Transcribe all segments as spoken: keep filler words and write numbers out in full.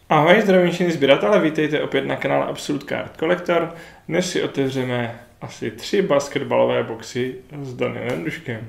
Ahoj, zdravím všichni sběratele, vítejte opět na kanále Absolute Card Collector. Dnes si otevřeme asi tři basketbalové boxy s Danielem Duškem.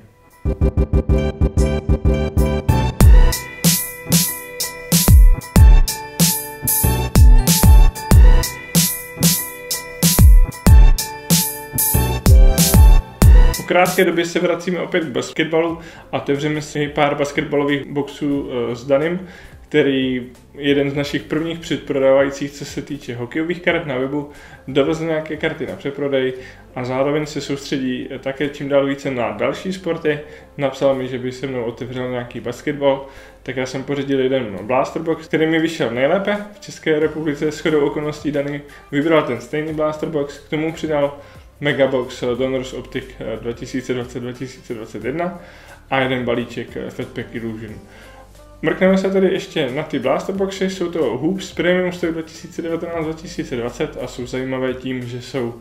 Po krátké době se vracíme opět k basketbalu a otevřeme si pár basketbalových boxů s Danem, který jeden z našich prvních předprodávajících, co se týče hokejových karet na webu, dovezl nějaké karty na přeprodej a zároveň se soustředí také čím dál více na další sporty. Napsal mi, že by se mnou otevřel nějaký basketbal, tak já jsem pořídil jeden Blaster Box, který mi vyšel nejlépe v České republice. Shodou okolností Dany vybral ten stejný Blaster Box, k tomu přidal Megabox Donruss Optic dva tisíce dvacet dva tisíce dvacet jedna a jeden balíček Fatpack Illusion. Mrkneme se tedy ještě na ty Blaster Boxy, jsou to Hoops Premium Stock dva tisíce devatenáct dva tisíce dvacet a jsou zajímavé tím, že jsou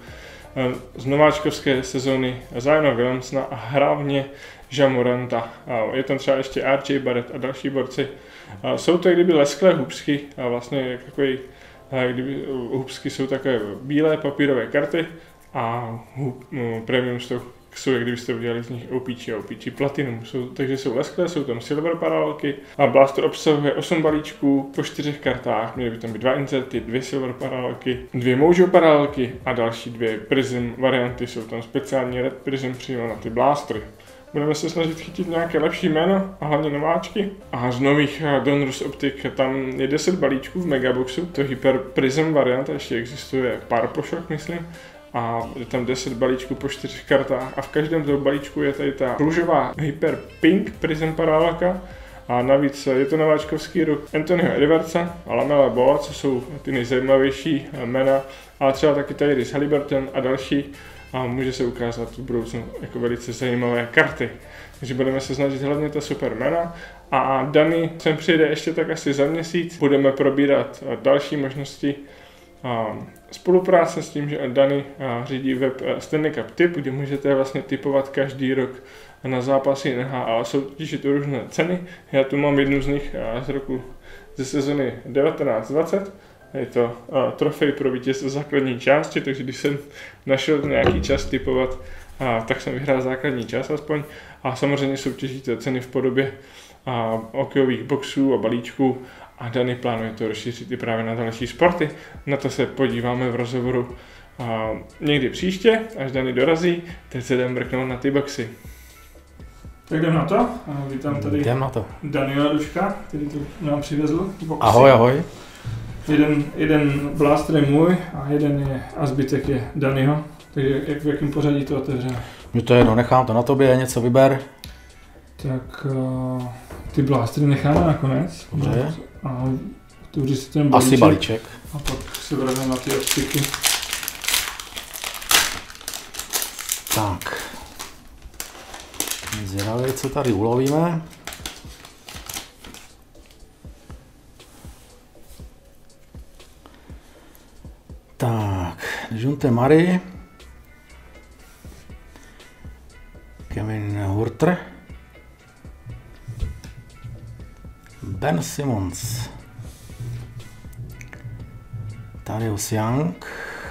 z nováčkovské sezóny Ziona Williamsona a hlavně Ja Moranta. Je tam třeba ještě R J Barrett a další borci. Jsou to kdyby lesklé hoopsky a vlastně takový, kdyby hoopsky jsou takové bílé papírové karty a hoop, no, Premium Stock jsou, jak kdybyste udělali z nich O P G a O P G Platinum. Jsou, takže jsou lesklé, jsou tam silver paralelky a Blaster obsahuje osm balíčků po čtyřech kartách. Měly by tam být dva inserty, dvě silver paralelky, dvě Mojo paralelky a další dvě Prism varianty. Jsou tam speciální Red Prism přímo na ty Blastery. Budeme se snažit chytit nějaké lepší jméno a hlavně nováčky. A z nových Donruss Optic tam je deset balíčků v Megaboxu, to Hyper Prism varianta, ještě existuje pár plošok, myslím. A je tam deset balíčků po čtyřech kartách a v každém toho balíčku je tady ta růžová Hyper Pink Prism paralelka a navíc je to nováčkovský ruch Anthonyho Edwardsa a Lamela Balla, co jsou ty nejzajímavější jména, ale třeba taky Tyrese Haliburton a další a může se ukázat v budoucnu jako velice zajímavé karty. Takže budeme se snažit hlavně ta super jména a Dany sem přijde ještě tak asi za měsíc. Budeme probírat další možnosti spolupráce s tím, že Dany řídí web Stanley Cup Tip, kde můžete vlastně tipovat každý rok na zápasy N H L a soutěžit o různé ceny. Já tu mám jednu z nich z roku ze sezony devatenáct dvacet. Je to trofej pro vítězství základní části, takže když jsem našel nějaký čas tipovat, tak jsem vyhrál základní část aspoň. A samozřejmě soutěžíte ceny v podobě hokejových boxů a balíčků. A Dany plánuje to rozšířit i právě na další sporty. Na to se podíváme v rozhovoru a někdy příště, až Dany dorazí. Teď se jdeme mrknout na ty boxy. Tak jdem na to. A vítám tady Daniela Duška, který tu nám přivezl boxy. Ahoj, ahoj. Jeden, jeden Blaster je můj a jeden je a zbytek je Danyho. Takže jak, v jakém pořadí to otevřeme? Mně to je jedno, nechám to na tobě, něco vyber. Tak uh, ty Blastery necháme nakonec. Dobře. A otevři si ten balíček. Asi balíček. A pak se vrhneme na ty optiky. Tak. Zvědavě, co tady ulovíme. Tak, Dejounte Murray. Kevin Huerter. Ben Simmons, Thaddeus Young,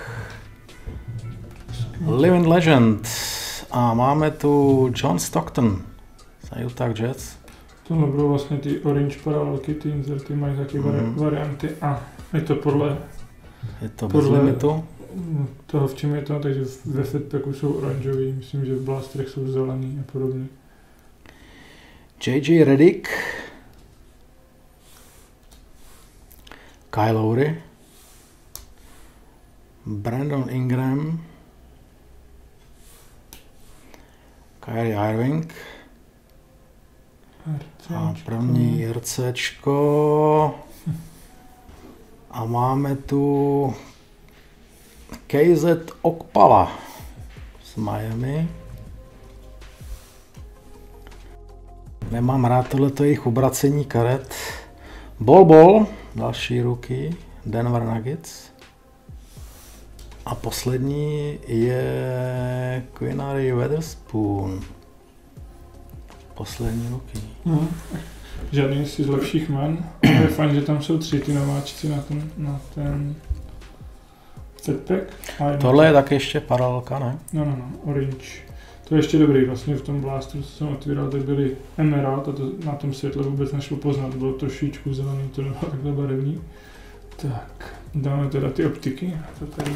Living Legend a máme tu John Stockton za Utah Jazz. Tohle budou vlastně ty orange paralelky, ty inserty mají taky mm. varianty a je to podle, je to bez limitu. Toho v čem je to, takže ve Fatpacku jsou oranžový, myslím, že v Blasterech jsou zelený a podobně. J J Redick, Kyle Lowry, Brandon Ingram, Kyrie Irving a první RCčko a máme tu K Z Okpala z Miami. Nemám rád tohleto jejich obracení karet. Bol Bol, další ruky, Denver Nuggets. A poslední je Quinary Weatherspoon. Poslední ruky. Hmm. žádný z lepších jmen. Je fajn, že tam jsou tři ty nováčci na ten, na ten setpack. Tohle je taky ještě paralelka, ne? No, no, no, orange. To je ještě dobrý, vlastně v tom blasteru, co jsem otvíral, tak byly emerald a to na tom světle vůbec nešlo poznat, bylo trošičku zelený, to nebylo takhle barevný. Tak, dáme teda ty optiky, to tady.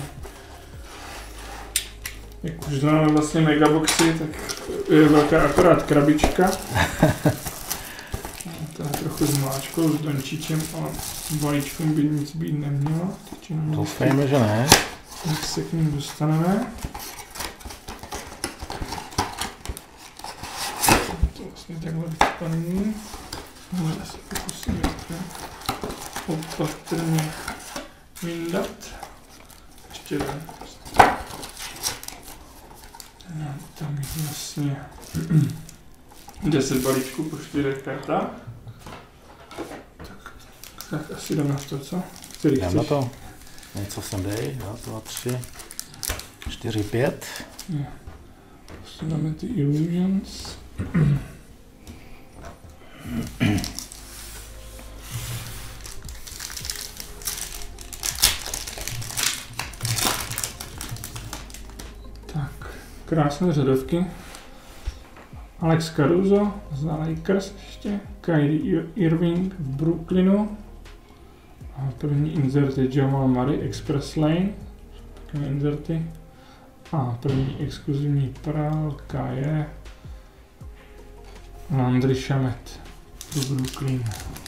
Jak už známe vlastně megaboxy, tak je velká akorát krabička. To je trochu s mláčkou, s dončičem, ale balíčkem by nic být nemělo. Doufejme, že ne. Tak se k ním dostaneme. To vlastně takhle vycpaný. Můžeme se pokusíme opatrně vyndat. Ještě jeden. Tam je vlastně deset balíčků po čtyřech kartách. Tak, tak asi jdem na to, co? Který jdem na to. Něco sem dej. Dva, dva, tři, čtyři, pět. Vlastně dáme ty illusions. Krásné řadovky. Alex Caruso z Lakers ještě. Kyrie Irving v Brooklynu. A první insert je Jamal Murray Express Lane. Takové inserty. A první exkluzivní parálka je Landry Shamet do Brooklynu.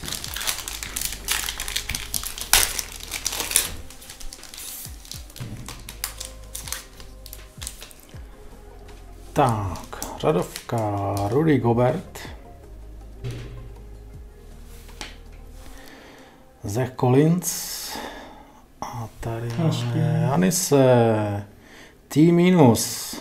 Tak, řadovka Rudy Gobert, Zach Collins a tady máme Janise T minus.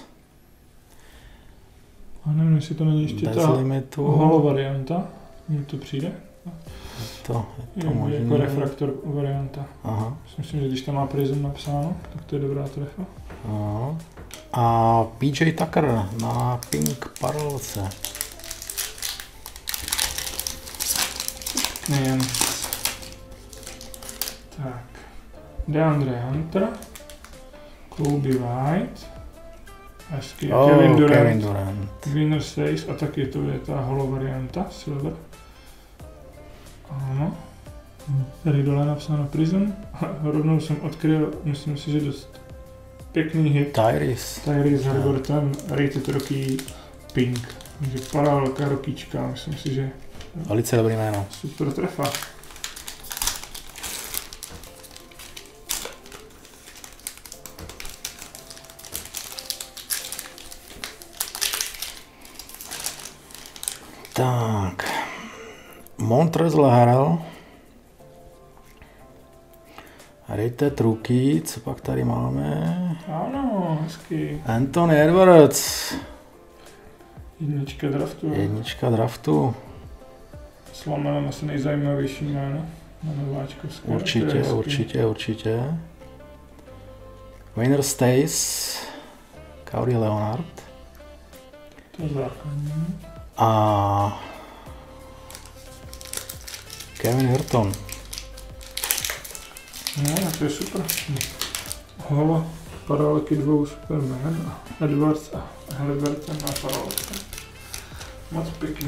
A nevím, jestli to není ještě bez ta limitu. holo varianta, mně to přijde. Je to, je to je možný. Jako refraktor varianta. Aha. Myslím, že když tam má Prism napsáno, tak to je dobrá trefa. Aha. A P J Tucker na pink paralelce. Nejen. Tak. DeAndre Hunter. Kobe White. Hezky. Oh, Kevin Durant. Kevin Durant. Winner Stays. A taky to je ta holo varianta. Silver. Ano. Tady dole napsáno Prism. A rovnou jsem odkryl, myslím si, že dost pěkný hit. Tyrese. Tyrese Haliburton, Rated Rocky Pink. Takže paralelka rokička, myslím si, že Velice dobrý jméno. super trefa. Tak. Montrezl Harrell. Rated Rookie, co pak tady máme? Ano, hezky. Anthony Edwards. Jednička draftu. Jednička draftu. S Lamanem asi nejzajímavější jméno na nováčkovské. Určitě, určitě, určitě. Winner Stays. Kawhi Leonard. To je základní. A Kevin Hurton. No, to je super. Holo, paralelky dvou Superman, Edwards a Haliburton na paralelce. Moc pěkný.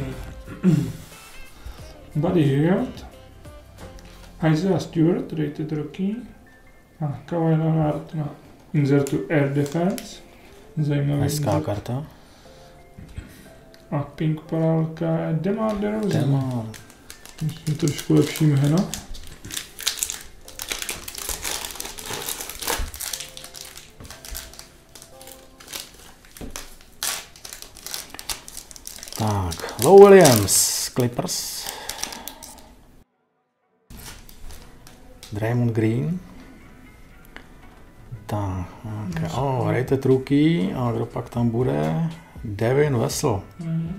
Buddy Hield, Isaiah Stewart, Rated Rocky a Kawhi Leonard na insertu Air Defense. Zajímavý hezká insert. karta. A pink paralelka je DeMar DeRozan. Demar. Myslím, trošku lepší jméno. Tak, Lou Williams, Clippers. Draymond Green. Tak, okay. oh, Rated Rookie, a kdo pak tam bude? Devin Vassell. Mm.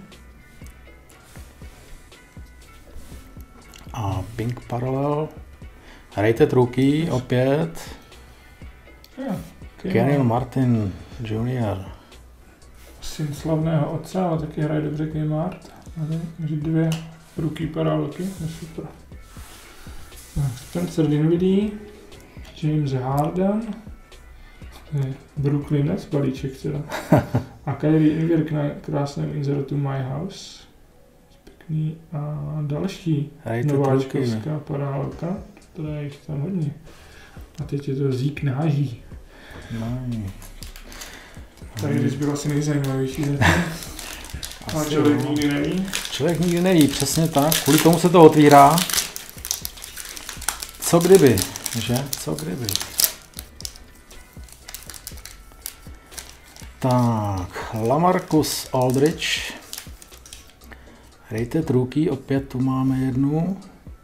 A Pink Parallel. Rated Rookie opět. Yeah, Kenyon Martin junior Syn slavného otce, ale taky hraje dobře Kmart. Takže dvě Rookie parálky, je super. Spencer Dinwiddie, James Harden, Brooklynec, balíček teda. A Kyrie Irving na krásném inzerotu My House. Pěkný. A další nováčkovská parálka, která je jich tam hodně. A teď je to Zeke Náží. No. Tady když byl asi nejzajímavější zatím. A člověk nikdy neví. Člověk nikdy neví, přesně tak. Kvůli tomu se to otvírá. Co kdyby, že? Co kdyby. Tak, LaMarcus Aldridge. Rated rookie, opět tu máme jednu.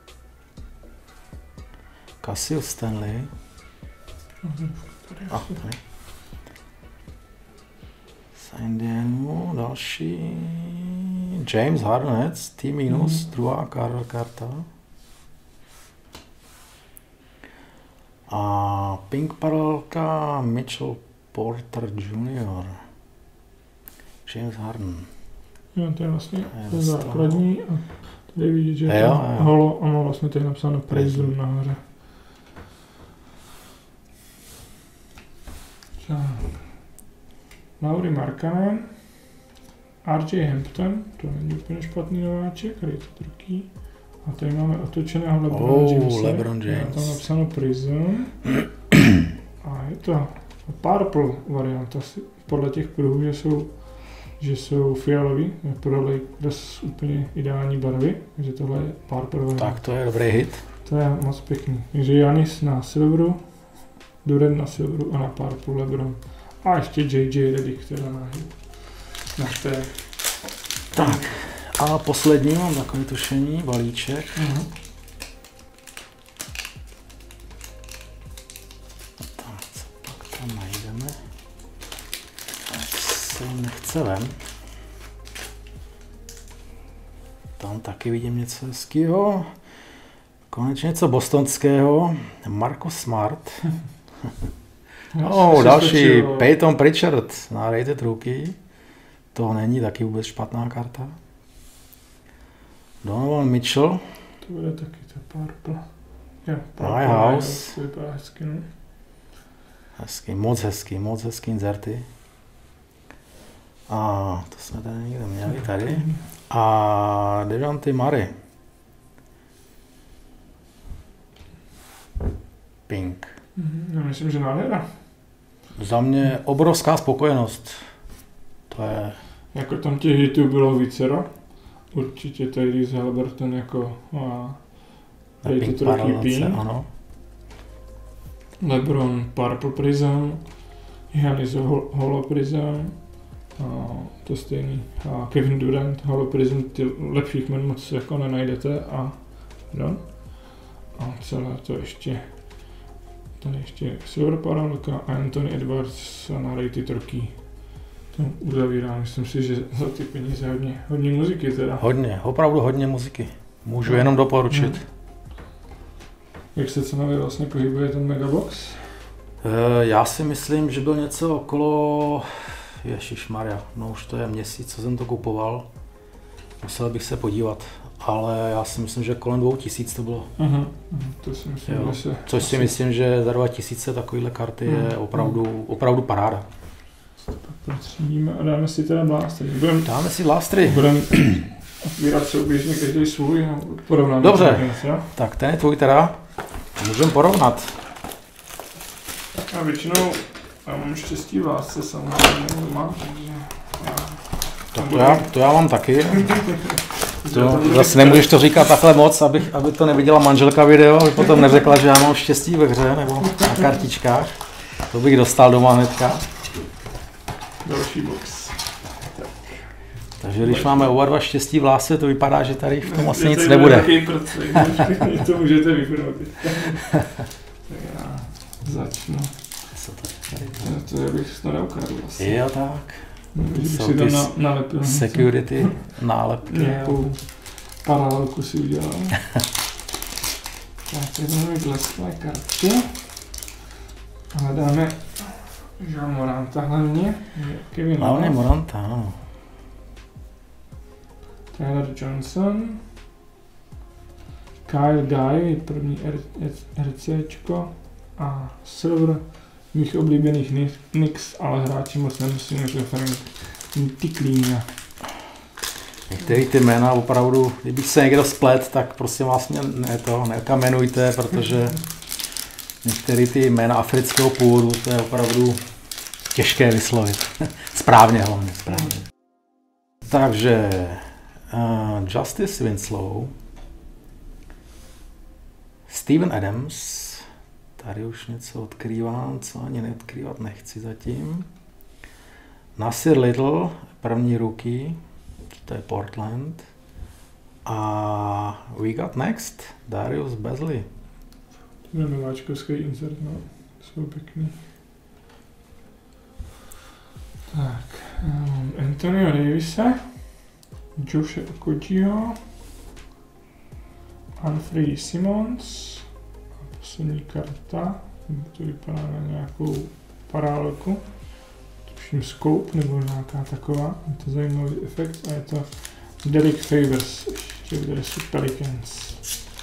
Cassius Stanley. A, tady. Indianu, další. James Harden, T minus, mm. druhá karta. A pink paralelka Mitchell Porter junior James Harden. Jo, to je vlastně to je základní a tady vidět, že je to holo a má vlastně tady napsáno Prism nahoře. Lauri Markkanen, R J Hampton, to není úplně špatný nováček, tady je to druhý. A tady máme otočeného LeBron oh, Jamese. LeBron James. Je tam napsáno Prism. A je to purple varianta, podle těch pruhů, že jsou, že jsou fialový, pro Lakers úplně ideální barvy, takže tohle je purple varianta. Tak to je dobrý hit. To je moc pěkný. Takže Giannis na silveru, Durant na silveru a na purple LeBron. A ještě J J Redick, která na, na té. Tak, a poslední mám takové tušení, balíček. Uh-huh. Tak, co pak tam najdeme? Se nechce ven. Tam taky vidím něco hezkého. Konečně něco bostonského. Marcus Smart. Oh, další, Peyton Pritchard na rated rookie. To není taky vůbec špatná karta. Donovan Mitchell. To bude taky to purple. Ja, My House. To vypadá hezky, no. Hezky, moc hezky, moc hezký inzerty. A to jsme tady někde měli tady. A Dejounte Murray. Pink. Já myslím, že nádhera. Za mě obrovská spokojenost. To je... Jako tam těch hitů bylo vícero. Určitě Tyrese Haliburton jako rated rookie pink. Ano. LeBron Purple Prism. Giannis Holo Prism. A to stejný. A Kevin Durant Holo Prism. Ty lepších jmen moc jako nenajdete. A, no. A celé to ještě tady ještě silver paralelka a Anthony Edwards na rated rookie. To uzavírá, myslím si, že za ty peníze hodně, hodně muziky teda. Hodně, opravdu hodně muziky. Můžu no. jenom doporučit. Hmm. Jak se cenově vlastně pohybuje ten Megabox? E, já si myslím, že byl něco okolo... Ježišmarja, no už to je měsíc, co jsem to kupoval. Musel bych se podívat. Ale já si myslím, že kolem dvou tisíc to bylo. Uh-huh. To si myslím, jo. že se... Což si myslím, že za dva tisíce takovýhle karty uh-huh. je opravdu, opravdu paráda. Pak protřídíme a dáme si teda blástry. Budem, dáme si blástry. Budeme otvírat souběžně každý svůj a porovnáme. Dobře, věc, tak ten je tvůj teda. Můžeme porovnat. A většinou já mám štěstí v lásce samozřejmě doma, takže... Já, tak to já, to já mám taky. To, zase nemůžeš to říkat takhle moc, abych, aby to neviděla manželka video, aby potom neřekla, že já mám štěstí ve hře nebo na kartičkách. To bych dostal doma hnedka. Další box. Tak. Takže když máme oba dva štěstí v lásce, to vypadá, že tady v tom asi nic nebude. To můžete vypnout. Tak já začnu. Co to je? To je, bych to neukradl asi. Jo, tak. Jsou ty na, nalepil, security nálepky. Nějakou paralelku si udělal. Tak tady máme blesklé karty. Hledáme Jean Moranta hlavně. Kevin Hlavně Moranta, ano. Tyler Johnson. Kyle Guy, první RCčko a Silver mých oblíbených Knicks, ale hráči moc nemusím, než Frank Tiklína. Některé ty jména opravdu, kdybych se někdo splet, tak prosím vás mě ne to, nekamenujte, protože některé ty jména afrického původu, to je opravdu těžké vyslovit. Správně hlavně, správně. Takže uh, Justice Winslow, Steven Adams, tady už něco odkrývám, co ani neodkrývat nechci zatím. Nasir Little, první rookie, to je Portland. A we got next, Darius Bazley. To je nováčkovský insert, no, jsou pěkný. Tak, um, Antonio Davise, Joshe Okojio, Anfrey Simons a poslední karta, to vypadá na nějakou parálku, tuším Scope nebo nějaká taková, je to zajímavý efekt a je to Derek Favors, ještě v dresu Pelicans.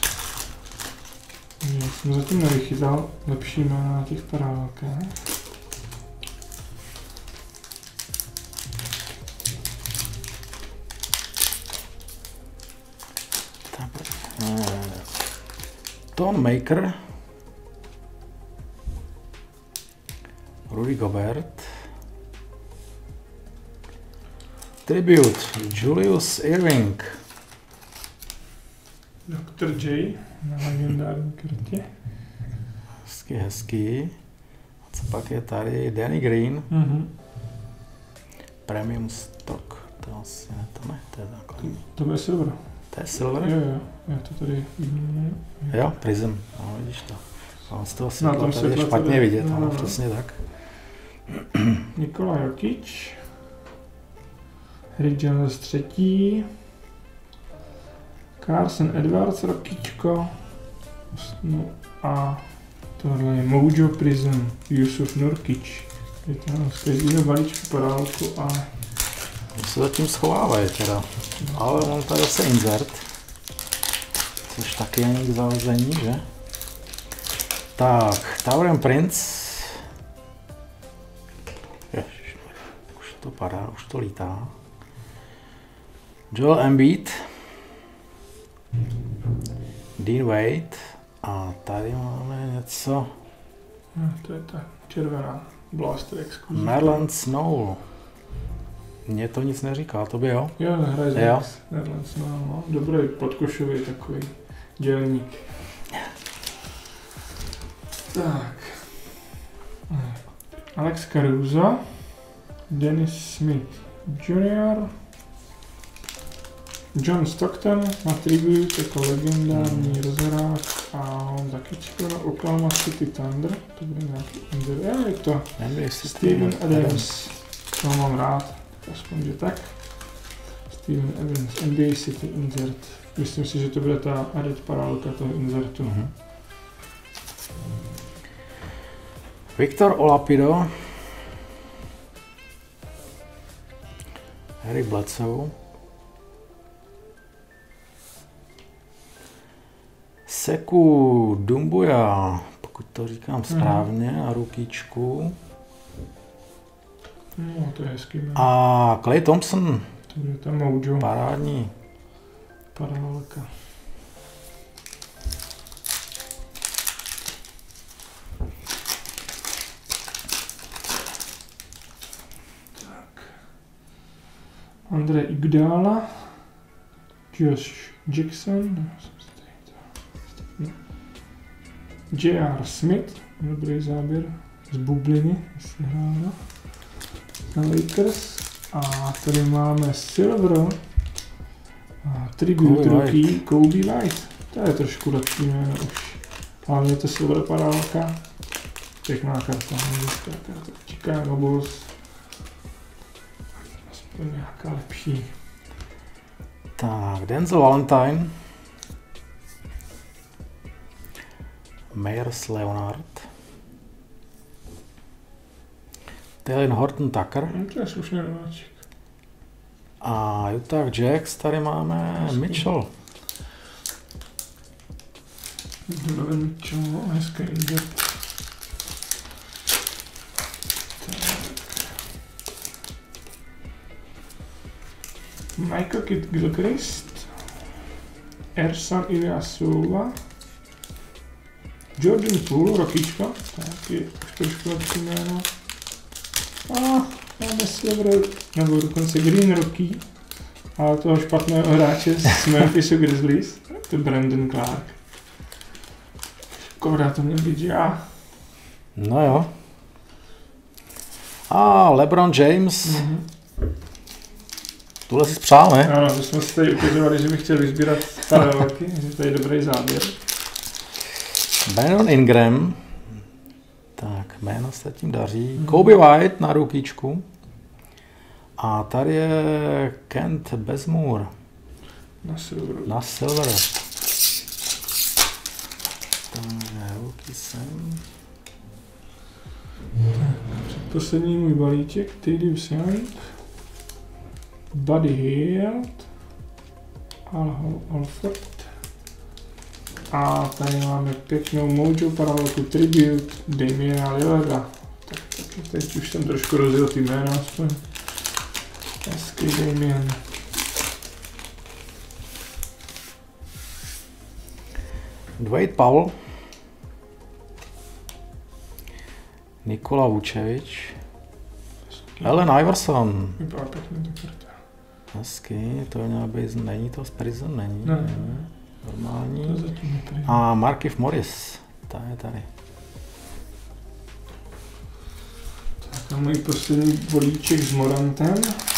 Já jsem zatím nevychytal lepší jména na těch parálkách. Tom Maker, Rudy Gobert, Tribute, Julius Irving, doktor J na legendární kartě. Hezký, hezký. A co pak je tady? Danny Green, Mm-hmm. Premium Stock, to asi ne, to ne, to je základní. To, to je Silver. To je Silver? Jo, jo, já to tady vidím. Jo, Prism, no vidíš to. No, z toho Na světla tom tady je světle špatně tady- vidět, no, ano, no. přesně tak. Nikola Jokic, Harry Jones třetí, Carson Edwards rokičko, no a tohle je Mojo Prism, Yusuf Nurkic. Je to z každého balíčku parálku a To se zatím schovávají teda. Ale mám tady zase insert. Což taky není k zalezení, že? Tak, Tauren Prince. Ježiš, už to padá, už to lítá. Joel Embiid. Dean Wade. A tady máme něco. no, to je ta červená Blaster Exclusive. Merlin Snow. Mně to nic neříká, to by jo? Jo, hraje za Jo. Knicks, Netherlands, no, no, dobrý podkošový takový dělník. Tak. Alex Caruso, Dennis Smith junior, John Stockton na tribute jako legendární rozhrák a on taky čekal na Oklahoma City Thunder, to bude nějaký under, jo, je to Nevím, jestli Steven Adams, toho mám rád, aspoň že tak. Steven Adams, N B A City insert, myslím si, že to bude ta added parálka toho insertu. Mhm. Viktor Olapido, Harry Bledsoe, Seku Dumbuya, pokud to říkám správně, na rukičku. No, to je hezký jméno. A Klay Thompson, To bude ta Mojo parádní. parálka. Tak. Andre Iguodala, Josh Jackson, J R Smith, dobrý záběr z bubliny, jestli hrála, na Lakers. A tady máme Silver a tribute Kobe rookie White. Kobe White. To je trošku lepší jméno už. Hlavně to Silver parálka. Pěkná karta, hezká karta. Chicago Bulls. Aspoň nějaká lepší. Tak, Denzel Valentine, Myers Leonard, Talen Horton Tucker No, to je slušný nováček. a Utah Jazz tady máme Mitchell. Donovan Mitchell, hezký inject. Michael Kidd-Gilchrist, Ersan Ilyasova, Jordan Poole, rokička, taky už trošku lepší jméno. A máme silver, nebo dokonce green roky, ale toho špatného hráče z Memphisu Grizzlies, to je Brandon Clark. Škoda to měl být já. No jo. A LeBron James. Mm-hmm. Tuhle si spřál, ne? Ano, to jsme si tady ukazovali, že bych chtěl vyzbírat paralelky, že to je dobrý záběr. Brandon Ingram. Tak, jméno se tím daří. Hmm. Kobe White na rukičku. A tady je Kent Bazemore. Na silver. Na silver. Takže ruky sem. Předposlední můj balíček, Thaddeus Young, Buddy Hield, Al Horford. A tady máme pěknou Mojo paralelku Tribute Damiana Lillarda. Tak, tak teď už jsem trošku rozjel ty jména aspoň. Hezký Damian. Dwight Powell. Nikola Vučevič. Allen Iverson. Vypadá pěkně to karta. Hezky, to mělo být, není to z Prison, není. Ne, ne. Normální. A Markieff Morris, ta je tady. Tak a můj poslední bolíček s Morantem.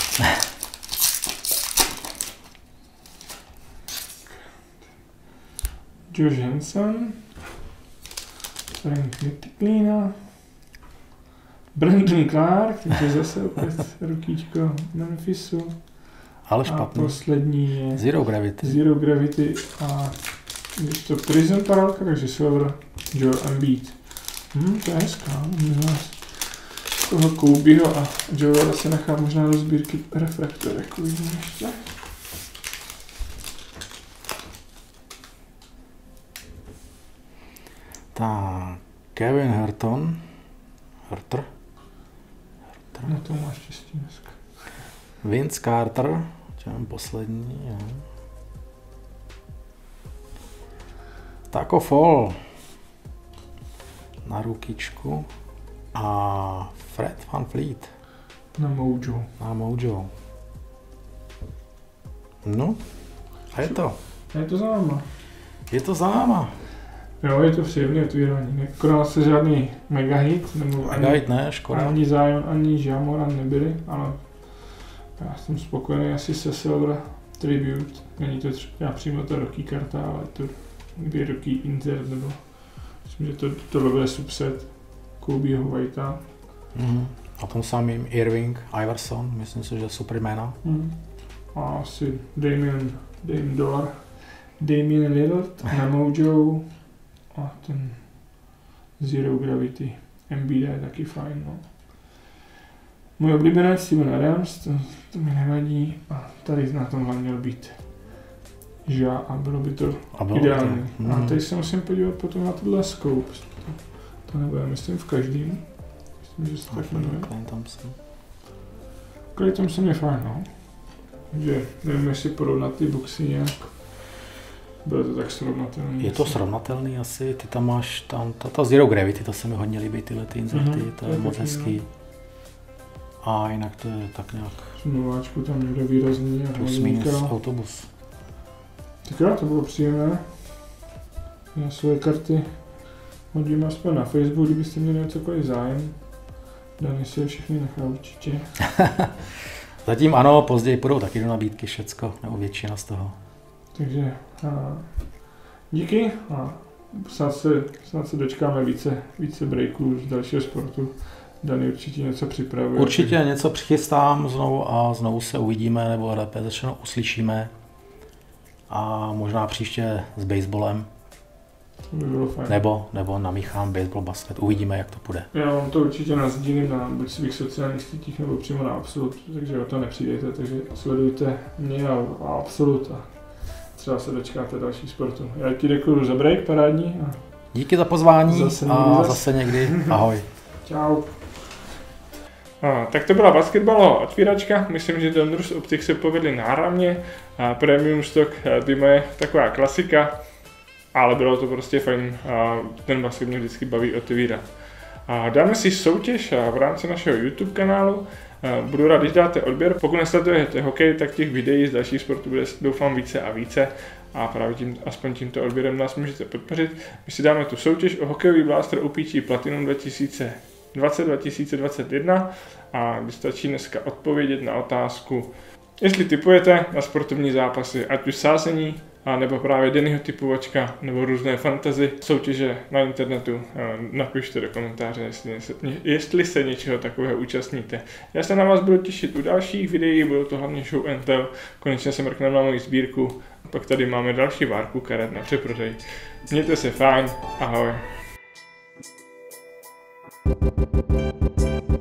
Josh Henson, Frank Ntilikina, Brandon Clark, takže zase opět rukíčko Memphisu. Ale špatný. A poslední je Zero Gravity. Zero Gravity a když to Prison paralelka, takže Silver Joel Embiid. Hm, to je hezká. Toho Kobeho a Joela se nechá možná do sbírky refraktorek, uvidíme ještě. Tak, Kevin Herton. Herter. Herter. No to máš štěstí dneska. Vince Carter, čem poslední, jo. Taco Fall na rukičku a Fred VanVleet na Mojo. Na Mojo. No, a je to. A je to za náma. Je to za náma. Jo, je to příjemné otvírání. Nekonal se žádný mega hit, nebo mega hit ne, škoda. Ani Zion, ani Ja Morant nebyli, ale já jsem spokojený asi se Silver Tribute. Není to třeba přímo ta roky karta, ale to dvě roky insert, nebo myslím, že to, to bude subset Kobeho Whitea. Mm-hmm. A tom samým Irving, Iverson, myslím si, že super jména. Mm. A asi Damian, Damian Dollar, Damian Lillard na Mojo a ten Zero Gravity. Embiid je taky fajn, no. Můj oblíbenec Steven Adams, to, to mi nevadí a tady na tomhle měl být Ja a bylo by to bylo ideální. To. Mm. A teď se musím podívat potom na tohle scope. To, to nebude, myslím, v každém. Myslím, že se tak jmenuje. Klay Thompson. Klay Thompson je fajn, no. Že nevím, jestli porovnat ty boxy nějak. Bylo to tak srovnatelný. Je to srovnatelný asi, ty tam máš, tam, ta, ta Zero Gravity, to se mi hodně líbí, tyhle ty inzerty, mm-hmm, to je moc hezký. No. A jinak to je tak nějak... Nováčku tam někdo výrazný a plus minus autobus. Tak jo, to bylo příjemné. Já své karty hodím aspoň na Facebook, kdybyste měli o cokoliv zájem. Dani si je všechny nechá určitě. Zatím ano, později půjdou taky do nabídky všecko, nebo většina z toho. Takže a, díky a snad se, snad se dočkáme více, více breaků z dalšího sportu. Dani určitě něco připravuje. Určitě tak... něco přichystám znovu a znovu se uvidíme, nebo lépe začnou uslyšíme. A možná příště s baseballem. To by bylo fajn. Nebo, nebo namíchám baseball, basket. Uvidíme, jak to půjde. Já vám to určitě nasdílím na buď svých sociálních sítích, nebo přímo na Absolut, takže o to nepřijdete, takže sledujte mě a, a Absolut a třeba se dočkáte další sportu. Já ti děkuju za break, parádní. A díky za pozvání zase a zase. zase někdy. Ahoj. Čau. A, tak to byla basketbalová otvíračka, myslím, že Donruss Optics se povedli náramně a Premium Stock Dima je taková klasika, ale bylo to prostě fajn a ten basket mě vždycky baví otevírat. A dáme si soutěž v rámci našeho YouTube kanálu, budu rád, když dáte odběr, pokud nesledujete hokej, tak těch videí z dalších sportů bude doufám více a více a právě tím, aspoň tímto odběrem nás můžete podpořit. My si dáme tu soutěž o hokejový blaster O P G Platinum dva tisíce dvacet dva tisíce dvacet jedna a stačí dneska odpovědět na otázku, jestli tipujete na sportovní zápasy, ať už sázení, a nebo právě denního typovačka, nebo různé fantasy soutěže na internetu, napište do komentáře, jestli, jestli se něčeho takového účastníte. Já se na vás budu těšit u dalších videí, budou to hlavně show and tell, konečně se mrkneme na moji sbírku, pak tady máme další várku karet na přeprodej. Mějte se fajn, ahoj.